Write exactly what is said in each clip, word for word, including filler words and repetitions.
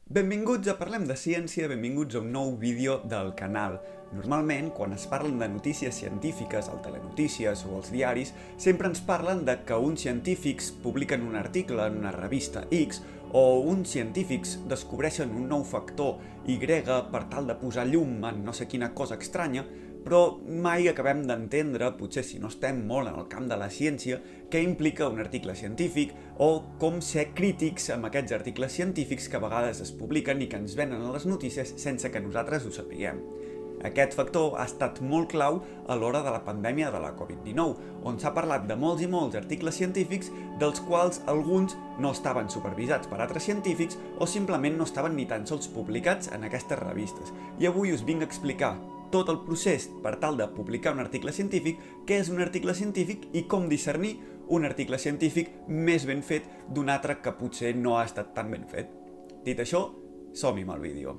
Benvinguts a Parlem de Ciència, benvinguts a un nou vídeo del canal. Normalment, quan es parlen de notícies científiques al Telenotícies o als diaris, sempre ens parlen de que uns científics publiquen un article en una revista X o uns científics descobreixen un nou factor Y per tal de posar llum en no sé quina cosa estranya, però mai acabem d'entendre, potser si no estem molt en el camp de la ciència, què implica un article científic o com ser crítics amb aquests articles científics que a vegades es publiquen i que ens venen a les notícies sense que nosaltres ho sapiguem. Aquest factor ha estat molt clau a l'hora de la pandèmia de la Covid dinou, on s'ha parlat de molts i molts articles científics, dels quals alguns no estaven supervisats per altres científics o simplement no estaven ni tan sols publicats en aquestes revistes. I avui us vinc a explicar tot el procés per tal de publicar un article científic, què és un article científic i com discernir un article científic més ben fet d'un altre que potser no ha estat tan ben fet. Dit això, som-hi amb el vídeo.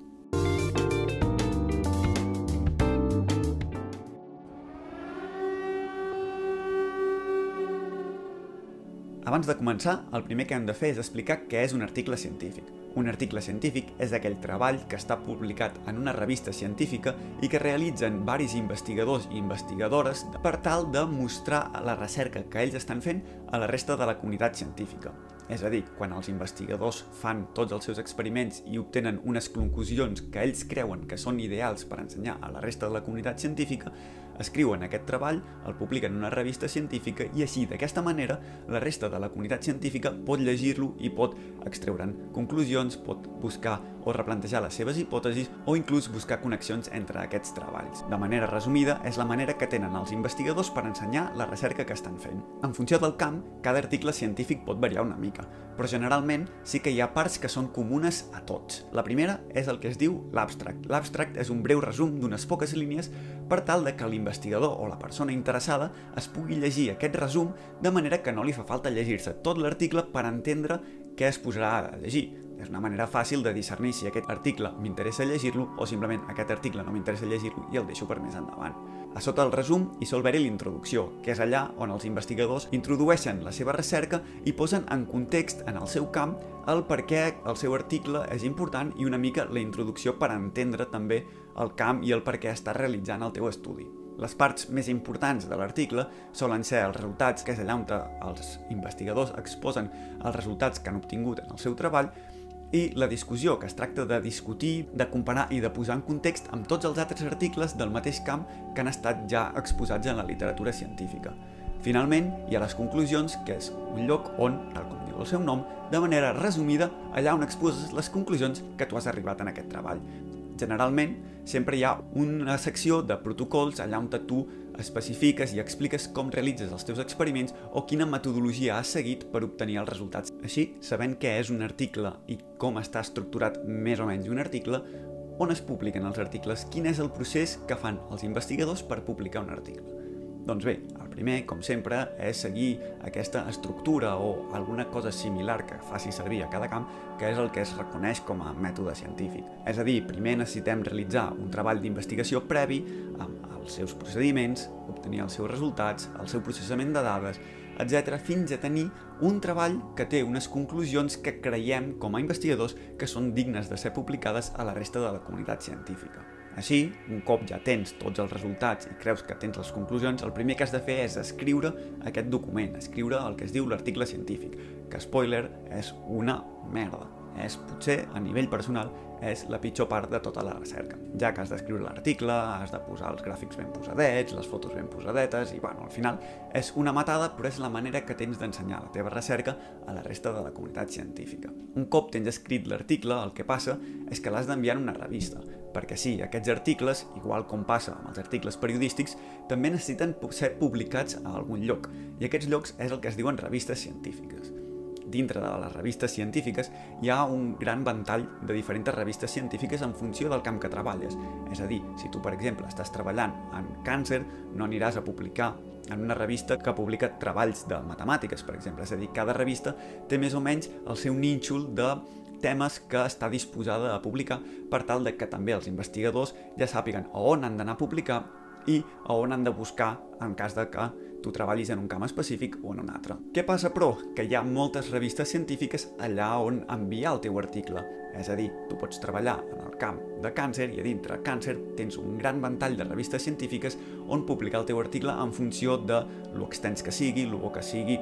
Abans de començar, el primer que hem de fer és explicar què és un article científic. Un article científic és aquell treball que està publicat en una revista científica i que realitzen varis investigadors i investigadores per tal de mostrar la recerca que ells estan fent a la resta de la comunitat científica. És a dir, quan els investigadors fan tots els seus experiments i obtenen unes conclusions que ells creuen que són ideals per ensenyar a la resta de la comunitat científica, escriuen aquest treball, el publiquen en una revista científica i així, d'aquesta manera, la resta de la comunitat científica pot llegir-lo i pot extreure'n conclusions, pot buscar o replantejar les seves hipòtesis o inclús buscar connexions entre aquests treballs. De manera resumida, és la manera que tenen els investigadors per ensenyar la recerca que estan fent. En funció del camp, cada article científic pot variar una mica, però generalment sí que hi ha parts que són comunes a tots. La primera és el que es diu l'abstract. L'abstract és un breu resum d'unes poques línies per tal de que l'investigador o la persona interessada es pugui llegir aquest resum de manera que no li fa falta llegir-se tot l'article per entendre què es posarà a llegir. És una manera fàcil de discernir si aquest article m'interessa llegir-lo o simplement aquest article no m'interessa llegir-lo i el deixo per més endavant. A sota del resum hi sol haver-hi l'introducció, que és allà on els investigadors introdueixen la seva recerca i posen en context en el seu camp el per què el seu article és important i una mica la introducció per entendre també el camp i el per què estàs realitzant el teu estudi. Les parts més importants de l'article solen ser els resultats, que és allà on els investigadors exposen els resultats que han obtingut en el seu treball, i la discussió, que es tracta de discutir, de comparar i de posar en context amb tots els altres articles del mateix camp que han estat ja exposats en la literatura científica. Finalment, hi ha les conclusions, que és un lloc on, tal com diu el seu nom, de manera resumida, allà on exposes les conclusions que tu has arribat en aquest treball. Generalment, sempre hi ha una secció de protocols allà on tu especifiques i expliques com realitzes els teus experiments o quina metodologia has seguit per obtenir els resultats. Així, sabent què és un article i com està estructurat més o menys un article, on es publiquen els articles, quin és el procés que fan els investigadors per publicar un article. Doncs bé, el primer, com sempre, és seguir aquesta estructura o alguna cosa similar que faci servir a cada camp, que és el que es reconeix com a mètode científic. És a dir, primer necessitem realitzar un treball d'investigació previ amb els seus procediments, obtenir els seus resultats, el seu processament de dades, etcètera, fins a tenir un treball que té unes conclusions que creiem, com a investigadors, que són dignes de ser publicades a la resta de la comunitat científica. Així, un cop ja tens tots els resultats i creus que tens les conclusions, el primer que has de fer és escriure aquest document, escriure el que es diu l'article científic, que, spoiler, és una merda. És, potser, a nivell personal, és la pitjor part de tota la recerca, ja que has d'escriure l'article, has de posar els gràfics ben posadets, les fotos ben posadetes, i, bueno, al final és una matada, però és la manera que tens d'ensenyar la teva recerca a la resta de la comunitat científica. Un cop tens escrit l'article, el que passa és que l'has d'enviar a una revista, perquè sí, aquests articles, igual com passa amb els articles periodístics, també necessiten ser publicats a algun lloc, i aquests llocs és el que es diuen revistes científiques. Dintre de les revistes científiques hi ha un gran ventall de diferents revistes científiques en funció del camp que treballes. És a dir, si tu, per exemple, estàs treballant en càncer, no aniràs a publicar en una revista que publica treballs de matemàtiques, per exemple. És a dir, cada revista té més o menys el seu nínxol de temes que està disposada a publicar per tal de que també els investigadors ja sàpiguen on han d'anar a publicar i a on han de buscar en cas de que tu treballis en un camp específic o en un altre. Què passa, però? Que hi ha moltes revistes científiques allà on enviar el teu article. És a dir, tu pots treballar en el camp de càncer i a dintre càncer tens un gran ventall de revistes científiques on publicar el teu article en funció de lo extens que sigui, lo bo que sigui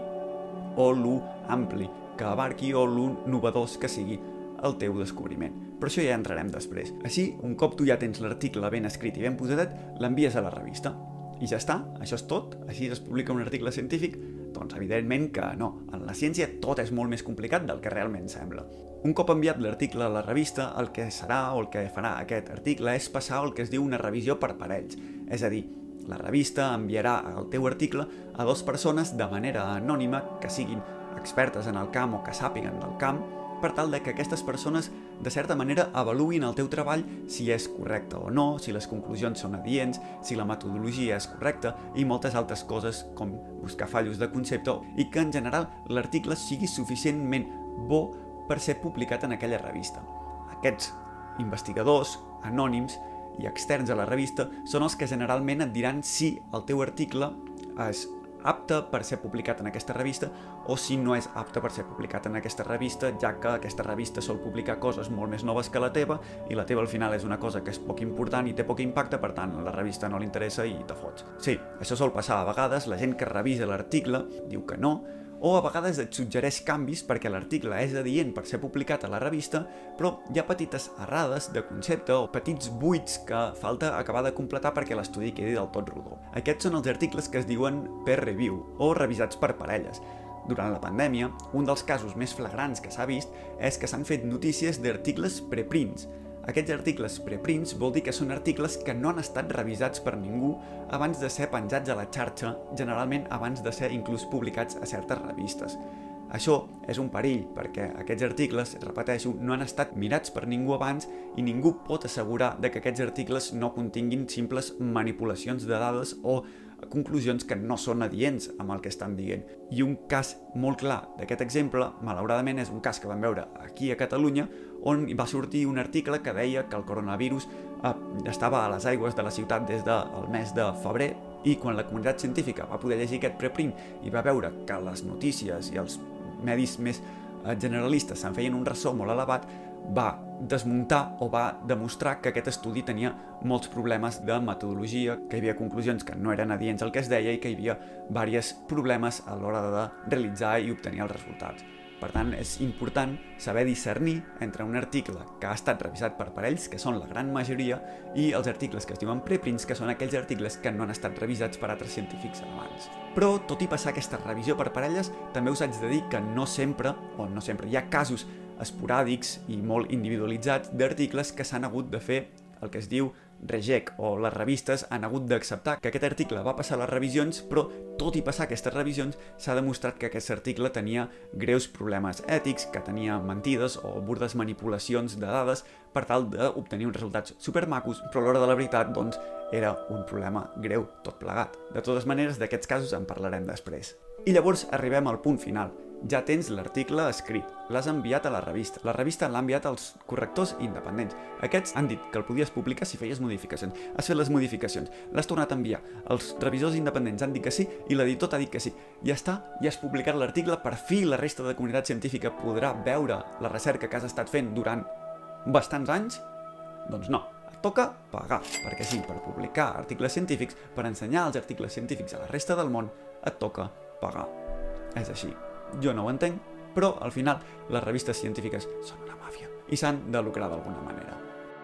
o lo ampli que abarqui o lo novedós que sigui el teu descobriment. Però això ja entrarem després. Així, un cop tu ja tens l'article ben escrit i ben posadet, l'envies a la revista. I ja està, això és tot? Així es publica un article científic? Doncs evidentment que no. En la ciència tot és molt més complicat del que realment sembla. Un cop enviat l'article a la revista, el que serà o el que farà aquest article és passar el que es diu una revisió per parells. És a dir, la revista enviarà el teu article a dues persones de manera anònima que siguin expertes en el camp o que sàpiguen del camp, per tal de que aquestes persones, de certa manera, avaluïn el teu treball si és correcte o no, si les conclusions són adients, si la metodologia és correcta i moltes altres coses com buscar fallos de concepte i que, en general, l'article sigui suficientment bo per ser publicat en aquella revista. Aquests investigadors anònims i externs a la revista són els que generalment et diran si el teu article és apte per ser publicat en aquesta revista o si no és apte per ser publicat en aquesta revista, ja que aquesta revista sol publicar coses molt més noves que la teva i la teva al final és una cosa que és poc important i té poc impacte, per tant a la revista no li interessa i te fots. Sí, això sol passar a vegades, la gent que revisa l'article diu que no, o a vegades et suggereix canvis perquè l'article és adient per ser publicat a la revista, però hi ha petites errades de concepte o petits buits que falta acabar de completar perquè l'estudi quedi del tot rodó. Aquests són els articles que es diuen peer review o revisats per parelles. Durant la pandèmia, un dels casos més flagrants que s'ha vist és que s'han fet notícies d'articles preprints. Aquests articles preprints vol dir que són articles que no han estat revisats per ningú abans de ser penjats a la xarxa, generalment abans de ser inclús publicats a certes revistes. Això és un perill perquè aquests articles, repeteixo, no han estat mirats per ningú abans i ningú pot assegurar de que aquests articles no continguin simples manipulacions de dades o conclusions que no són adients amb el que estan dient. I un cas molt clar d'aquest exemple, malauradament, és un cas que vam veure aquí a Catalunya, on va sortir un article que deia que el coronavirus eh, estava a les aigües de la ciutat des del mes de febrer i quan la comunitat científica va poder llegir aquest preprint i va veure que les notícies i els medis més eh, generalistes se'n feien un ressò molt elevat, va desmuntar o va demostrar que aquest estudi tenia molts problemes de metodologia, que hi havia conclusions que no eren adients al que es deia i que hi havia diversos problemes a l'hora de realitzar i obtenir els resultats. Per tant, és important saber discernir entre un article que ha estat revisat per parells, que són la gran majoria, i els articles que es diuen preprints, que són aquells articles que no han estat revisats per altres científics abans. Però, tot i passar aquesta revisió per parelles, també us haig de dir que no sempre, o no sempre, hi ha casos esporàdics i molt individualitzats d'articles que s'han hagut de fer el que es diu reject, o les revistes han hagut d'acceptar que aquest article va passar les revisions, però tot i passar aquestes revisions s'ha demostrat que aquest article tenia greus problemes ètics, que tenia mentides o burdes manipulacions de dades per tal d'obtenir uns resultats supermacos, però a l'hora de la veritat, doncs, era un problema greu tot plegat. De totes maneres, d'aquests casos en parlarem després. I llavors arribem al punt final. Ja tens l'article escrit, l'has enviat a la revista. La revista l'ha enviat als correctors independents. Aquests han dit que el podies publicar si feies modificacions. Has fet les modificacions, l'has tornat a enviar. Els revisors independents han dit que sí i l'editor t'ha dit que sí. Ja està, ja has publicat l'article, per fi la resta de comunitat científica podrà veure la recerca que has estat fent durant bastants anys? Doncs no. Toca pagar, perquè sí, per publicar articles científics, per ensenyar els articles científics a la resta del món, et toca pagar. És així. Jo no ho entenc, però al final les revistes científiques són una màfia i s'han de lucrar d'alguna manera.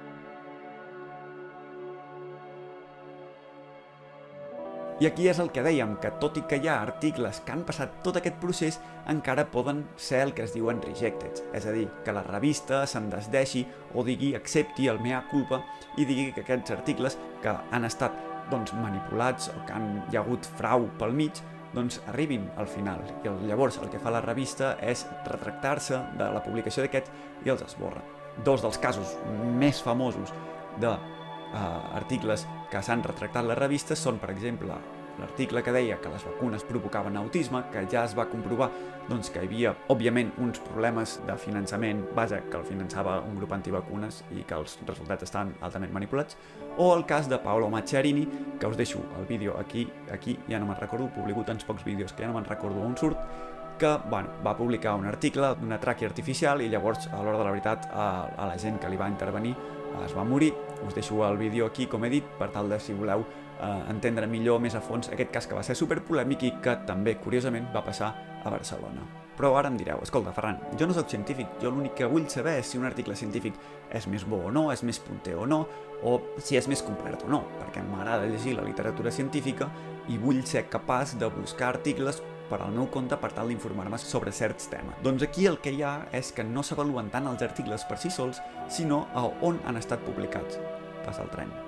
I aquí és el que dèiem, que tot i que hi ha articles que han passat tot aquest procés, encara poden ser el que es diuen rejected, és a dir, que la revista se'n desdeixi o digui, accepti el mea culpa i digui que aquests articles que han estat doncs, manipulats o que han, hi ha hagut frau pel mig, doncs arribin al final. I llavors el que fa la revista és retractar-se de la publicació d'aquests i els esborra. Dos dels casos més famosos d'articles que s'han retractat les revistes són, per exemple, l'article que deia que les vacunes provocaven autisme, que ja es va comprovar doncs, que hi havia, òbviament, uns problemes de finançament, vaja, que el finançava un grup antivacunes i que els resultats estan altament manipulats, o el cas de Paolo Macchiarini, que us deixo el vídeo aquí, aquí ja no me'n recordo, publico tants pocs vídeos que ja no me'n recordo on surt, que bueno, va publicar un article d'una tràquea artificial i llavors, a l'hora de la veritat, a, a la gent que li va intervenir es va morir. Us deixo el vídeo aquí, com he dit, per tal de, si voleu, eh, entendre millor, més a fons, aquest cas que va ser superpolèmic i que també, curiosament, va passar a Barcelona. Però ara em direu, escolta, Ferran, jo no sóc científic, jo l'únic que vull saber és si un article científic és més bo o no, és més punter o no, o si és més complet o no, perquè m'agrada llegir la literatura científica i vull ser capaç de buscar articles per al meu compte per tal d'informar-me sobre certs temes. Doncs aquí el que hi ha és que no s'avaluen tant els articles per si sols, sinó a on han estat publicats. Passa el tren.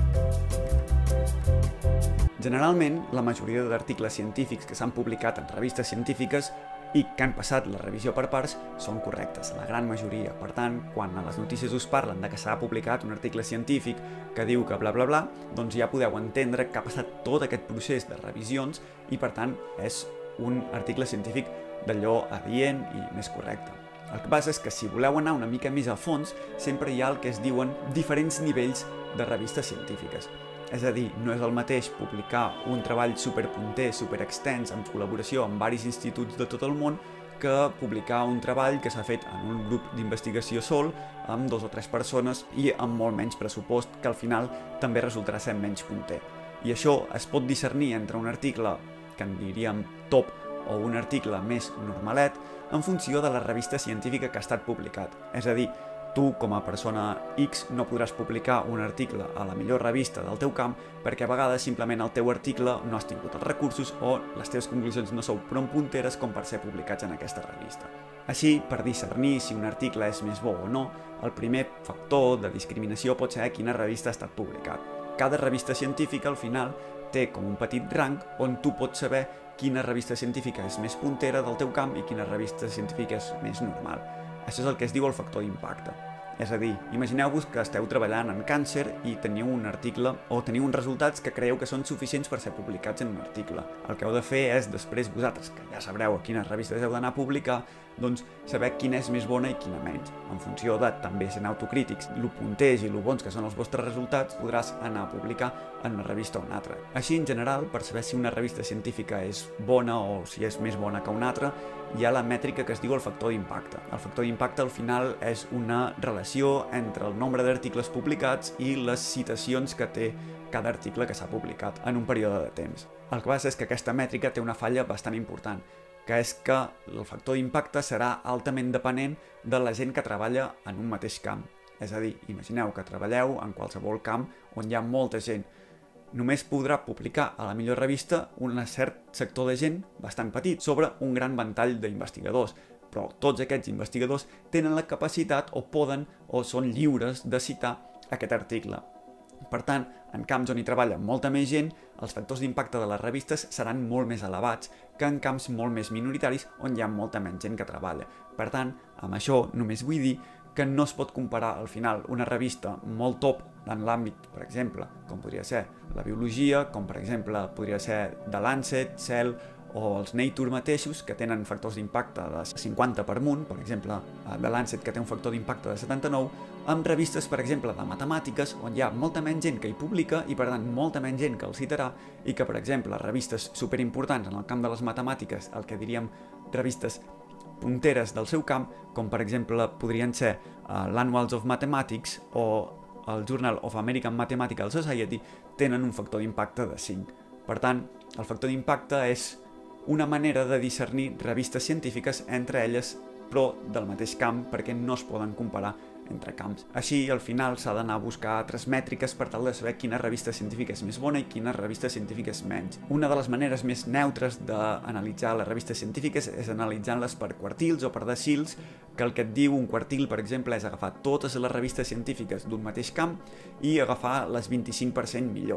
Generalment, la majoria d'articles científics que s'han publicat en revistes científiques i que han passat la revisió per parts són correctes, la gran majoria. Per tant, quan a les notícies us parlen de que s'ha publicat un article científic que diu que bla bla bla, doncs ja podeu entendre que ha passat tot aquest procés de revisions i per tant és un article científic d'allò adient i més correcte. El que passa és que si voleu anar una mica més a fons, sempre hi ha el que es diuen diferents nivells de revistes científiques. És a dir, no és el mateix publicar un treball superpunter, superextens, en col·laboració amb diversos instituts de tot el món, que publicar un treball que s'ha fet en un grup d'investigació sol, amb dos o tres persones i amb molt menys pressupost, que al final també resultarà ser menys punter. I això es pot discernir entre un article que en diríem top o un article més normalet en funció de la revista científica que ha estat publicat. És a dir, tu com a persona X no podràs publicar un article a la millor revista del teu camp perquè a vegades simplement el teu article no has tingut els recursos o les teves conclusions no sou prou punteres com per ser publicats en aquesta revista. Així, per discernir si un article és més bo o no, el primer factor de discriminació pot ser quina revista ha estat publicat. Cada revista científica, al final, té com un petit rang on tu pots saber quina revista científica és més puntera del teu camp i quina revista científica és més normal. Això és el que es diu el factor d'impacte. És a dir, imagineu-vos que esteu treballant en càncer i teniu un article o teniu uns resultats que creieu que són suficients per ser publicats en un article. El que heu de fer és, després vosaltres, que ja sabreu a quines revistes heu d'anar a publicar, doncs saber quina és més bona i quina menys. En funció de també sent autocrítics, lo punters i lo bons que són els vostres resultats, podràs anar a publicar en una revista o una altra. Així, en general, per saber si una revista científica és bona o si és més bona que una altra, hi ha la mètrica que es diu el factor d'impacte. El factor d'impacte al final és una relació entre el nombre d'articles publicats i les citacions que té cada article que s'ha publicat en un període de temps. El que passa és que aquesta mètrica té una falla bastant important, que és que el factor d'impacte serà altament depenent de la gent que treballa en un mateix camp. És a dir, imagineu que treballeu en qualsevol camp on hi ha molta gent. Només podrà publicar a la millor revista un cert sector de gent bastant petit sobre un gran ventall d'investigadors, però tots aquests investigadors tenen la capacitat o poden o són lliures de citar aquest article. Per tant, en camps on hi treballa molta més gent, els factors d'impacte de les revistes seran molt més elevats que en camps molt més minoritaris on hi ha molta menys gent que treballa. Per tant, amb això només vull dir que no es pot comparar al final una revista molt top en l'àmbit, per exemple, com podria ser la biologia, com per exemple podria ser The Lancet, Cell o els Nature mateixos, que tenen factors d'impacte de cinquanta per munt, per exemple, The Lancet, que té un factor d'impacte de setanta-nou, amb revistes, per exemple, de matemàtiques, on hi ha molta menys gent que hi publica i, per tant, molta menys gent que el citarà, i que, per exemple, revistes superimportants en el camp de les matemàtiques, el que diríem revistes punteres del seu camp, com per exemple podrien ser uh, l'Annuals of Mathematics o el Journal of American Mathematical Society, tenen un factor d'impacte de cinc. Per tant, el factor d'impacte és una manera de discernir revistes científiques entre elles, però del mateix camp, perquè no es poden comparar entre camps. Així, al final, s'ha d'anar a buscar altres mètriques per tal de saber quina revista científica és més bona i quina revista científica és menys. Una de les maneres més neutres d'analitzar les revistes científiques és analitzant-les per quartils o per decils, que el que et diu un quartil, per exemple, és agafar totes les revistes científiques d'un mateix camp i agafar les vint-i-cinc per cent millors.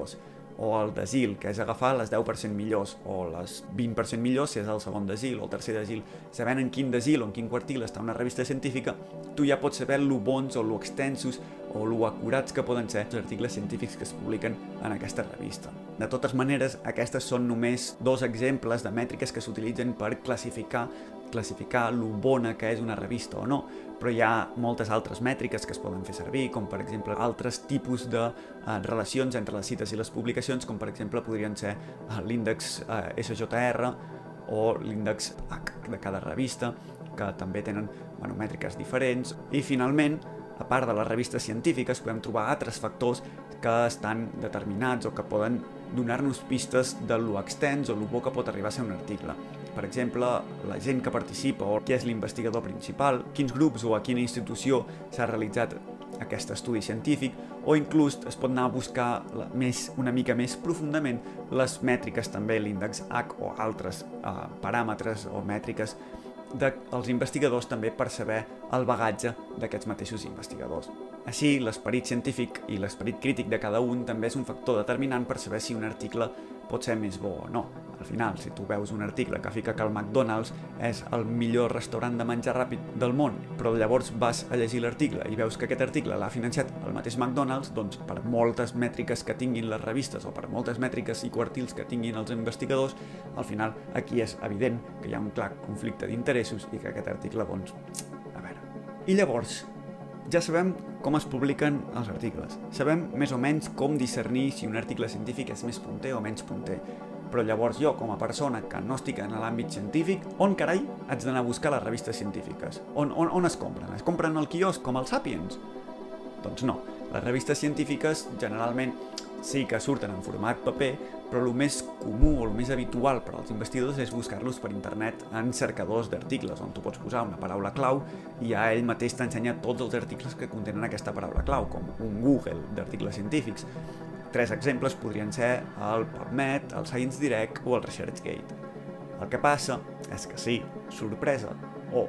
o el d'asil, que és agafar les deu per cent millors, o les vint per cent millors si és el segon d'asil o el tercer d'asil. Sabent en quin d'asil o en quin quartil està una revista científica, tu ja pots saber lo bons o lo extensos o lo acurats que poden ser els articles científics que es publiquen en aquesta revista. De totes maneres, aquestes són només dos exemples de mètriques que s'utilitzen per classificar classificar lo bona que és una revista o no, però hi ha moltes altres mètriques que es poden fer servir, com per exemple altres tipus de eh, relacions entre les cites i les publicacions, com per exemple podrien ser eh, l'índex eh, S J R o l'índex H de cada revista, que també tenen bueno, mètriques diferents. I finalment, a part de les revistes científiques, podem trobar altres factors que estan determinats o que poden donar-nos pistes de lo extens o lo bo que pot arribar a ser un article. Per exemple, la gent que participa o qui és l'investigador principal, quins grups o a quina institució s'ha realitzat aquest estudi científic, o inclús es pot anar a buscar més, una mica més profundament les mètriques també, l'índex H o altres eh, paràmetres o mètriques dels investigadors també per saber el bagatge d'aquests mateixos investigadors. Així, l'esperit científic i l'esperit crític de cada un també és un factor determinant per saber si un article pot ser més bo o no. Al final, si tu veus un article que fica que el McDonald's és el millor restaurant de menjar ràpid del món, però llavors vas a llegir l'article i veus que aquest article l'ha financiat el mateix McDonald's, doncs per moltes mètriques que tinguin les revistes o per moltes mètriques i quartils que tinguin els investigadors, al final aquí és evident que hi ha un clar conflicte d'interessos i que aquest article, doncs, a veure... I llavors, ja sabem com es publiquen els articles. Sabem més o menys com discernir si un article científic és més punter o menys punter. Però llavors jo, com a persona que no estic en l'àmbit científic, on carai haig d'anar a buscar les revistes científiques? On, on, on es compren? Es compren al quiosc com el Sapiens? Doncs no. Les revistes científiques generalment sí que surten en format paper, però el més comú o el més habitual per als investigadors és buscar-los per internet en cercadors d'articles, on tu pots posar una paraula clau i ja ell mateix t'ensenya tots els articles que contenen aquesta paraula clau, com un Google d'articles científics. Tres exemples podrien ser el PubMed, el Science Direct o el ResearchGate. El que passa és que sí, sorpresa, o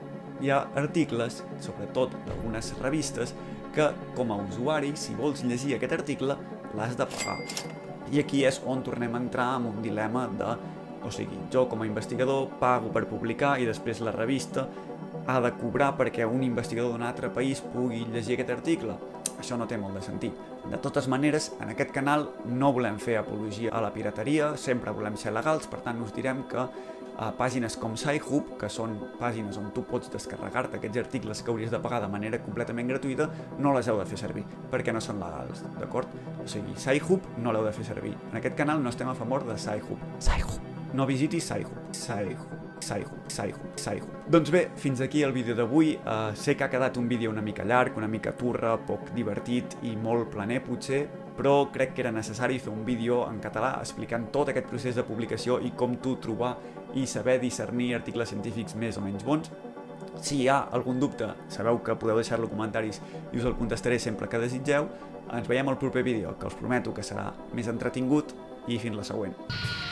hi ha articles, sobretot d'algunes revistes, que com a usuari, si vols llegir aquest article, l'has de pagar. I aquí és on tornem a entrar en un dilema de, o sigui, jo com a investigador pago per publicar i després la revista ha de cobrar perquè un investigador d'un altre país pugui llegir aquest article. Això no té molt de sentit. De totes maneres, en aquest canal no volem fer apologia a la pirateria, sempre volem ser legals, per tant us direm que a pàgines com Sci-Hub, que són pàgines on tu pots descarregar-te aquests articles que hauries de pagar de manera completament gratuïta, no les heu de fer servir, perquè no són legals, d'acord? O sigui, Sci-Hub no l'heu de fer servir. En aquest canal no estem a favor de Sci-Hub. Sci-Hub. No visitis Sci-Hub. Sci-Hub. Sci-Hub. Sci-Hub. Sci-Hub. Doncs bé, fins aquí el vídeo d'avui. Uh, sé que ha quedat un vídeo una mica llarg, una mica turra, poc divertit i molt planer, potser, però crec que era necessari fer un vídeo en català explicant tot aquest procés de publicació i com tu trobar i saber discernir articles científics més o menys bons. Si hi ha algun dubte, sabeu que podeu deixar-lo en comentaris i us el contestaré sempre que desitgeu. Ens veiem al proper vídeo, que us prometo que serà més entretingut, i fins la següent.